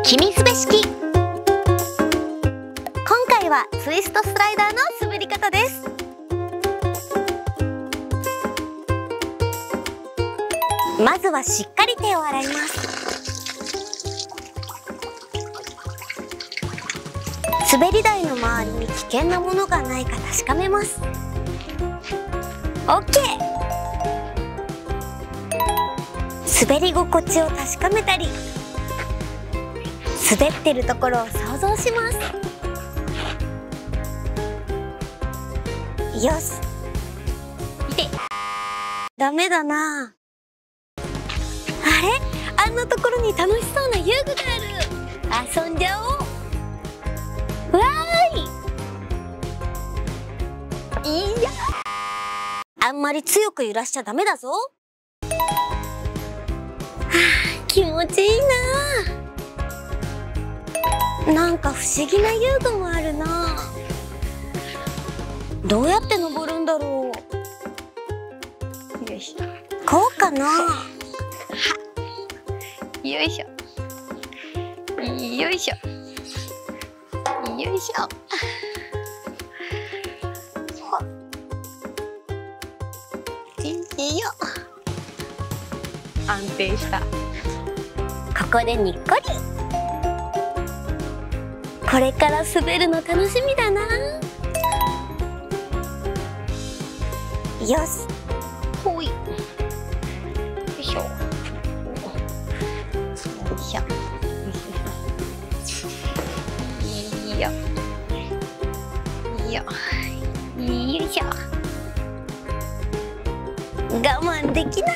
君すべ式。今回はツイストスライダーの滑り方です。まずはしっかり手を洗います。滑り台の周りに危険なものがないか確かめます。 OK。 滑り心地を確かめたり、滑ってるところを想像します。よし。痛い。ダメだな。あれ？あんなところに楽しそうな遊具がある。遊んじゃおう。わーい。いや。あんまり強く揺らしちゃダメだぞ。はあ、気持ちいいな。なんか不思議な遊具もあるな。どうやって登るんだろう。よいしょ。こうかな。よいしょ。よいしょ。よいしょ。いいよ。安定した。ここでにっこり。これから滑るの楽しみだな。よし。ほい。よいしょ。よいしょ。いいよ。いいよ。よいしょ。我慢できない。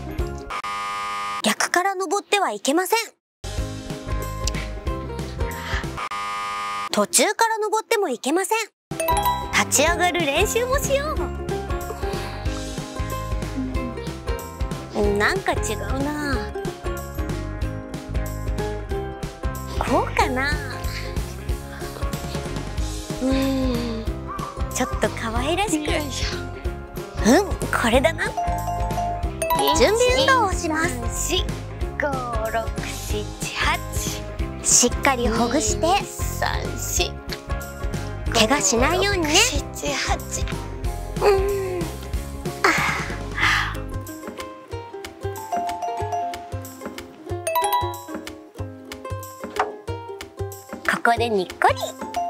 逆から登ってはいけません。途中から登ってもいけません。立ち上がる練習もしよう。なんか違うな。こうかな。ちょっと可愛らしく。これだな。準備運動をします。4、5、6、7、8。しっかりほぐして。3、4。怪我しないようにね。7、8。ここでにっこり。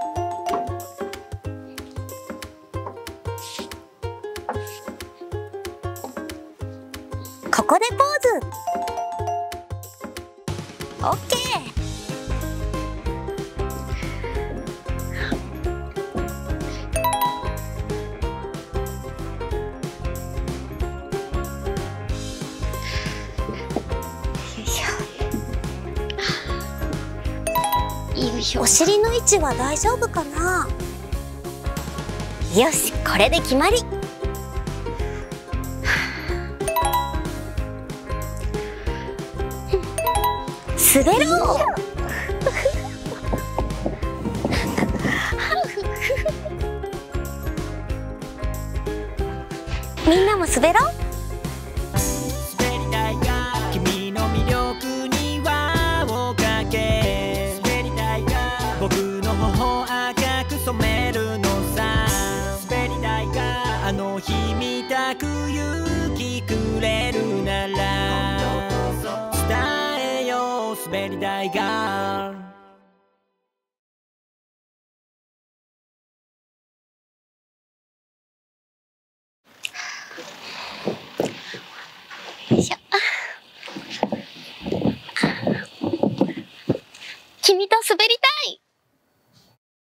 ここでポーズ。オッケー。よいしょ。お尻の位置は大丈夫かな。よし、これで決まり。滑ろう。みんなも滑ろう。 滑りたいが君の魅力に輪をかけ、滑りたいが僕の頬赤く染めるのさ。滑りたいがあの日みたく勇気くれるなら伝えよう。滑りたいがよいしょ。君と滑りたい。